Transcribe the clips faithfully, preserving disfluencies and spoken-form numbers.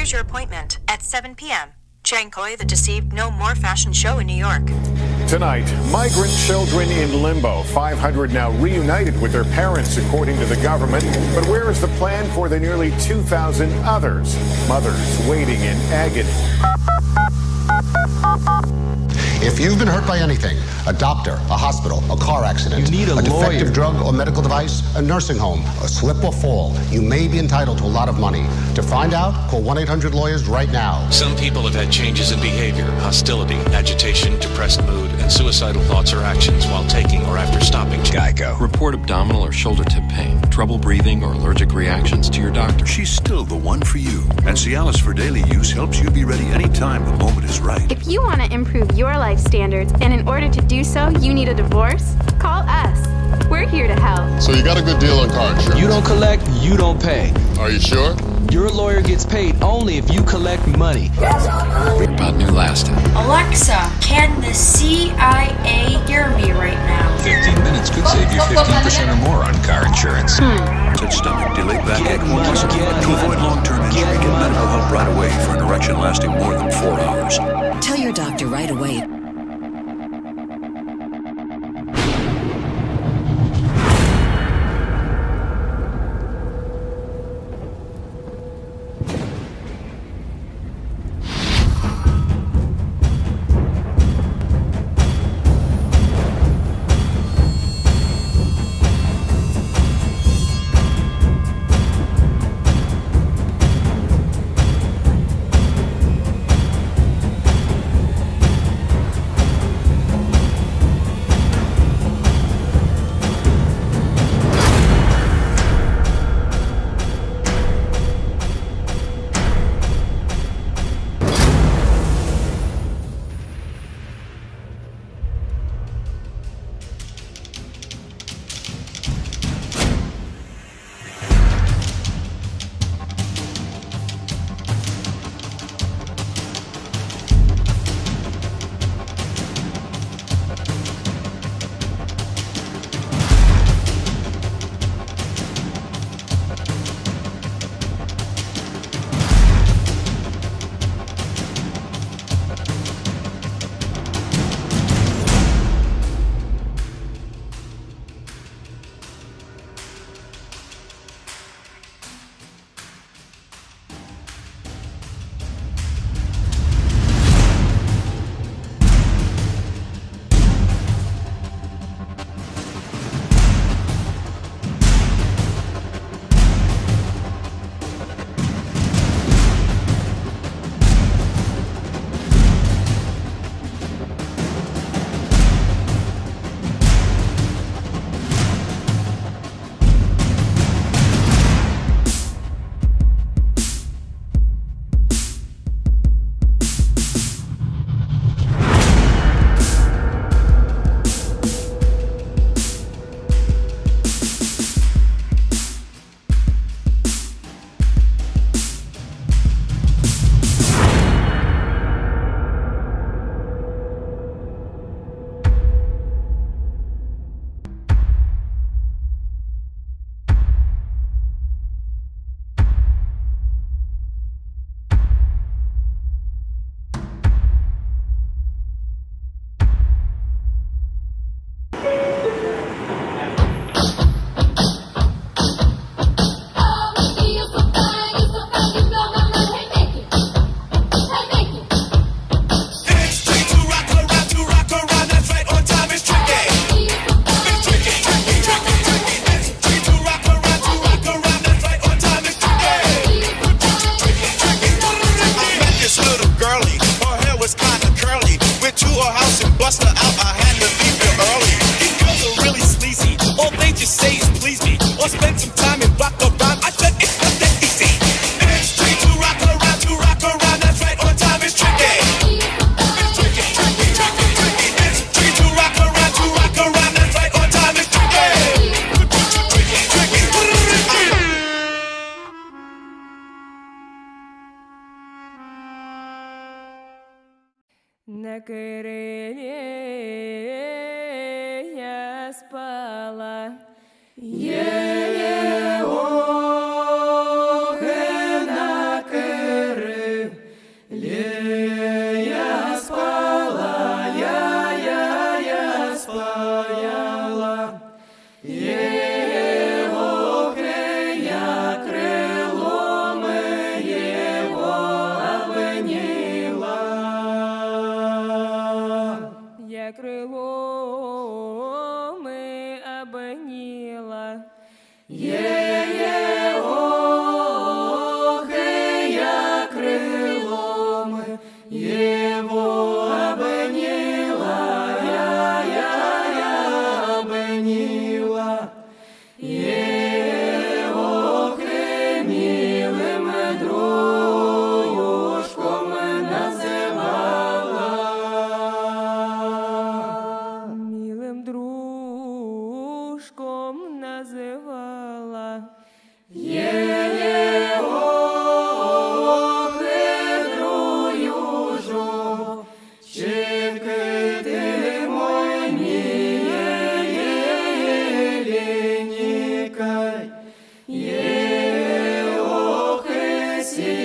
Here's your appointment at seven p m Chankoi, the Deceived No More fashion show in New York. Tonight, migrant children in limbo. five hundred now reunited with their parents, according to the government. But where is the plan for the nearly two thousand others? Mothers waiting in agony. If you've been hurt by anything, a doctor, a hospital, a car accident, you need a, a defective lawyer. drug or medical device, a nursing home, a slip or fall, you may be entitled to a lot of money. To find out, call one eight hundred lawyers right now. Some people have had changes in behavior, hostility, agitation, depressed mood, and suicidal thoughts or actions while taking or after stopping Geico. Report abdominal or shoulder tip pain, trouble breathing, or allergic reactions to your doctor. She's still the one for you. And Cialis for daily use helps you be ready anytime the moment is right. If you want to improve your life standards, and in order to do so, you need a divorce, call us. We're here to help. So you got a good deal on car insurance? You don't collect, you don't pay. Are you sure? Your lawyer gets paid only if you collect money. About new last time. Alexa, can the C I A hear me right now? fifteen minutes could save you fifteen percent or more on car insurance. Hmm. Touch stomach, delayed backache, or muscle. To avoid long-term injury, get medical help right away for an erection lasting more than four hours. Tell your doctor right away. На крыле я спала, е-е, ох, на крыле. Лея спала, я, я, я спала. Его я крылом его обняла. Я крылом обняла. Его я крылом его обняла. Я, я, я обняла. Его милым дружком называла. Милым дружком называла. Его хитрую жучивки ты мой миленький. Его си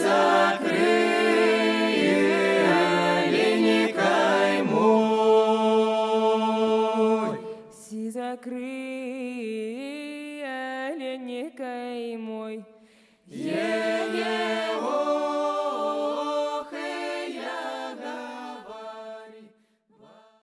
закрые леникай мой. Си закрые леникай мой.